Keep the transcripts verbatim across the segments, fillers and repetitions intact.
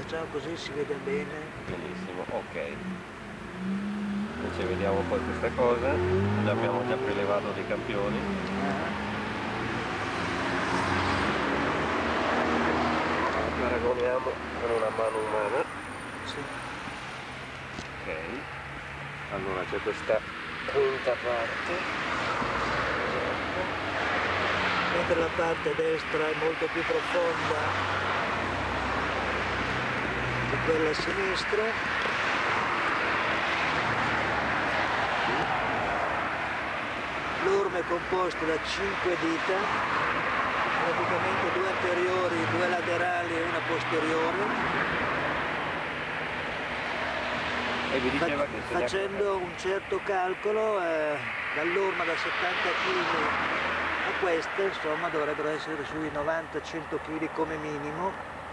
facciamo così si vede bene. Benissimo, ok. Invece vediamo poi questa cosa, ne abbiamo già prelevato dei campioni. Paragoniamo con una mano umana. Sì. Ok, allora c'è questa quinta parte, Mentre la parte destra è molto più profonda di quella a sinistra. L'orme è composto da cinque dita, praticamente due anteriori, due laterali e una posteriore. e vi diceva che se Facendo un certo calcolo, eh, dall'orma da settanta chili a queste, insomma, dovrebbero essere sui novanta cento chili come minimo.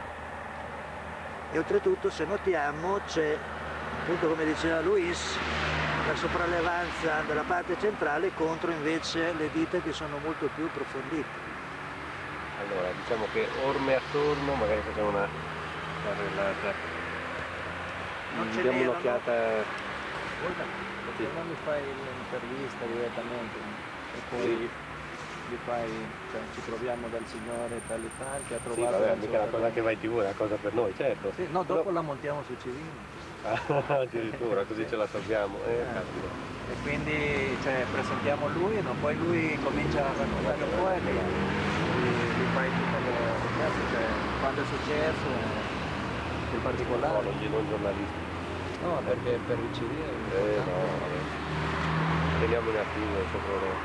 E oltretutto, se notiamo, c'è, appunto come diceva Luis, la sopraelevanza della parte centrale contro invece le dita che sono molto più approfondite. Allora, diciamo che orme attorno, magari facciamo una carrellata. Non ce Diamo n'erano. un'occhiata. Perché non mi fai l'intervista direttamente e poi gli fai, cioè, ci troviamo dal signore tal e tal che ha Sì, trovato vabbè, la mica la sua- cosa che va in tv, è una cosa per noi, certo. Sì, no, dopo Però- la montiamo su Civino. Ah, addirittura, così Sì. ce la sappiamo. Eh, Eh. capito. E quindi, cioè, presentiamo lui, no? Poi lui comincia a raccontare un po' e gli, gli- gli fai tutto lo cazzo, cioè quando è successo, in No, particolare. non, gli- non giornalisti. No, perché per il civile è Eh, importante. no, vabbè. Teniamo in attivo, non c'è problema.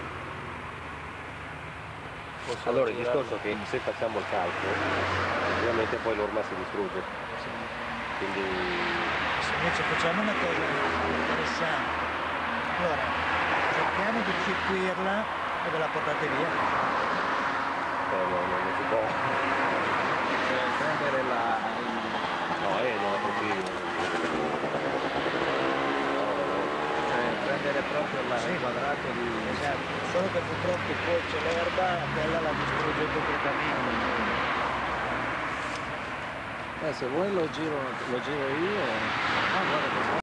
Posso Allora, il girarlo? discorso è che se facciamo il calcolo, ovviamente poi l'orma si distrugge. Sì. Quindi Se invece facciamo una cosa interessante, allora cerchiamo di circuirla e ve la portate via. eh, no, no, non si può. Cioè, prendere la... No, eh, no, così. cioè, prendere proprio la, Sì. il quadrato di... Esatto, solo che purtroppo poi c'è l'erba, quella la distrugge completamente. Eh, se vuoi lo giro, lo giro io. Ah, guarda che